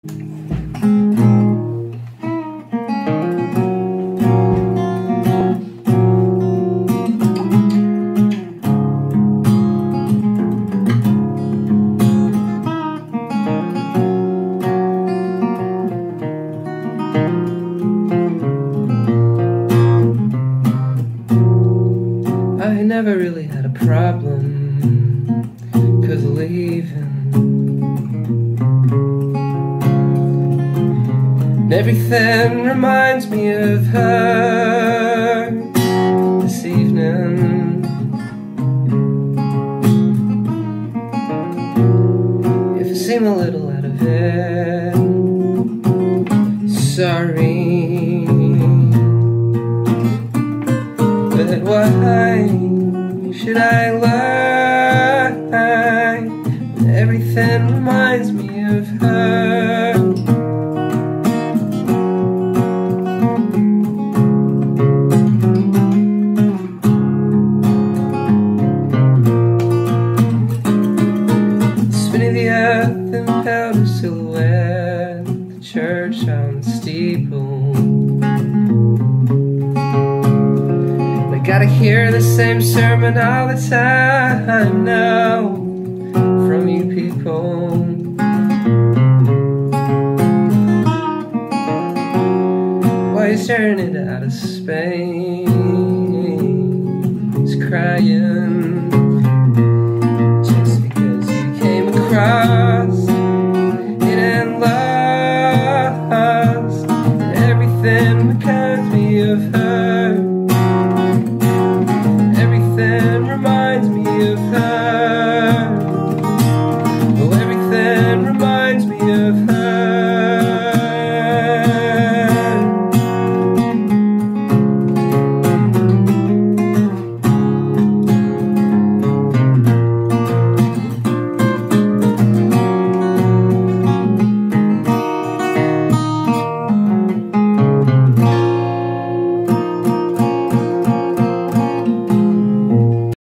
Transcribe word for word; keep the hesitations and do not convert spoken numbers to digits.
I never really had a problem, 'cause leaving and everything reminds me of her this evening. If I seem a little out of it, sorry. But why should I lie when everything reminds me of her? Spinning the earth in powder silhouette, the church on the steeple. Gotta hear the same sermon all the time now from you people. Why is staring into outer space?